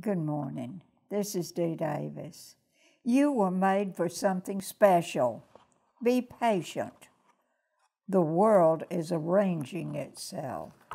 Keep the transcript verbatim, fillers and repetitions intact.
Good morning. This is Dee Davis. You were made for something special. Be patient. The world is arranging itself.